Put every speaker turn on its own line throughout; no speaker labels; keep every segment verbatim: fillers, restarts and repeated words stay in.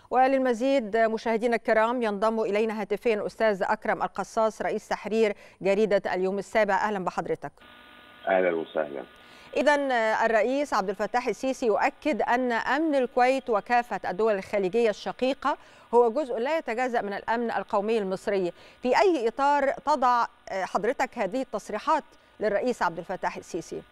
وللمزيد مشاهدينا الكرام ينضم إلينا هاتفيا الأستاذ أكرم القصاص رئيس تحرير جريدة اليوم السابع. أهلا بحضرتك.
أهلا وسهلا.
إذن الرئيس عبد الفتاح السيسي يؤكد أن أمن الكويت وكافة الدول الخليجية الشقيقة هو جزء لا يتجزأ من الأمن القومي المصري. في أي إطار تضع حضرتك هذه التصريحات للرئيس عبد الفتاح السيسي؟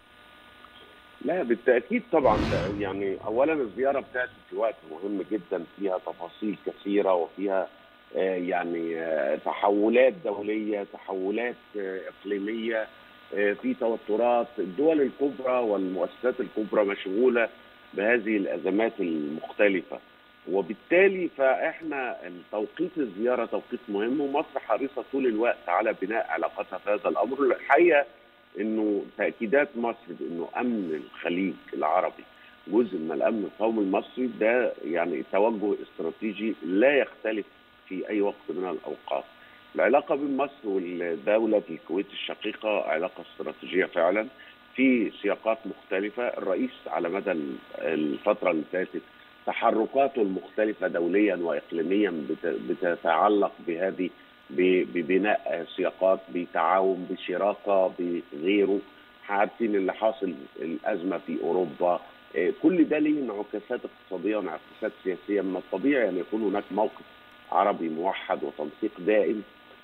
لا بالتأكيد طبعا، يعني أولا الزيارة بتأتي في وقت مهم جدا فيها تفاصيل كثيرة وفيها يعني تحولات دولية، تحولات إقليمية، في توترات. الدول الكبرى والمؤسسات الكبرى مشغولة بهذه الأزمات المختلفة، وبالتالي فإحنا توقيت الزيارة توقيت مهم، ومصر حريصة طول الوقت على بناء علاقاتها في هذا الأمر. الحقيقة إنه تأكيدات مصر بإنه أمن الخليج العربي جزء من الأمن القومي المصري، ده يعني توجه استراتيجي لا يختلف في أي وقت من الأوقات. العلاقة بين مصر والدولة الكويت الشقيقة علاقة استراتيجية فعلا في سياقات مختلفة. الرئيس على مدى الفترة اللي فاتت تحركاته المختلفة دوليا وإقليميا بتتعلق بهذه ببناء سياقات بتعاون بشراكة بغيره. عارفين اللي حاصل الأزمة في أوروبا، كل ده ليه انعكاسات اقتصادية وانعكاسات سياسية. من الطبيعي أن يكون هناك موقف عربي موحد وتنسيق دائم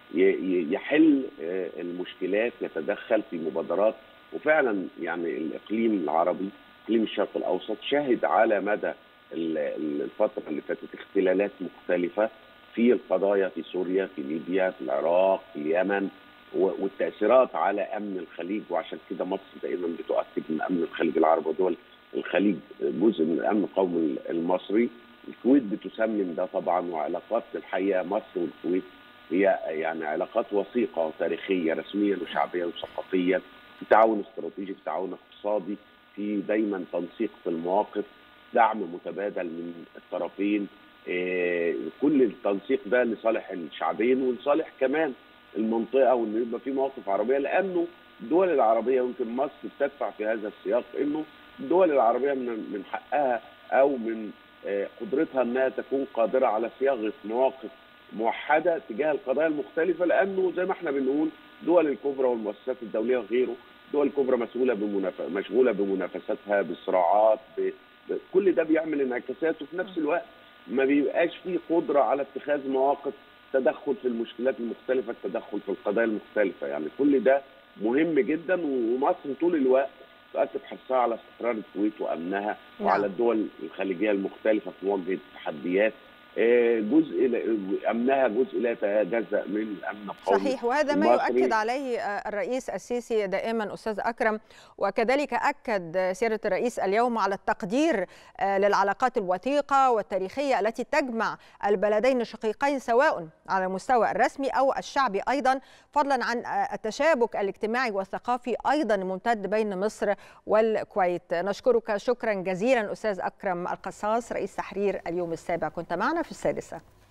يحل المشكلات، يتدخل في مبادرات. وفعلا يعني الإقليم العربي إقليم الشرق الأوسط شهد على مدى الفترة اللي فاتت اختلالات مختلفة في القضايا في سوريا، في ليبيا، في العراق، في اليمن، والتأثيرات على أمن الخليج. وعشان كده مصر دائما بتؤكد من أمن الخليج العربي ودول الخليج جزء من الأمن القومي المصري. الكويت بتسمن ده طبعا، وعلاقات الحقيقة مصر والكويت هي يعني علاقات وثيقة وتاريخية رسميا وشعبيا وثقافيا، في تعاون استراتيجي، في تعاون اقتصادي، في دايما تنسيق في المواقف، دعم متبادل من الطرفين. إيه كل التنسيق ده لصالح الشعبين ولصالح كمان المنطقة، وانه يبقى في مواقف عربية، لأنه الدول العربية يمكن مصر بتدفع في هذا السياق انه الدول العربية من من حقها او من قدرتها انها تكون قادرة على صياغة مواقف موحدة تجاه القضايا المختلفة، لأنه زي ما احنا بنقول دول الكبرى والمؤسسات الدولية وغيره، دول الكبرى مسؤولة بمناف... مشغولة بمنافستها، بصراعات، ب... ب... كل ده بيعمل انعكاسات، وفي نفس الوقت ما بيبقاش فيه قدرة على اتخاذ مواقف تدخل في المشكلات المختلفة، التدخل في القضايا المختلفة. يعني كل ده مهم جدا، ومصر طول الوقت تؤكد حرصها على استقرار الكويت وأمنها وعلى الدول الخليجية المختلفة في مواجهة التحديات. جزء امنها جزء لا يتجزأ من الامن القومي.
صحيح، وهذا ما يؤكد عليه الرئيس السيسي دائما استاذ اكرم، وكذلك اكد سياده الرئيس اليوم على التقدير للعلاقات الوثيقه والتاريخيه التي تجمع البلدين الشقيقين سواء على المستوى الرسمي او الشعبي ايضا، فضلا عن التشابك الاجتماعي والثقافي ايضا الممتد بين مصر والكويت. نشكرك شكرا جزيلا استاذ اكرم القصاص رئيس تحرير اليوم السابع، كنت معنا في السادسة.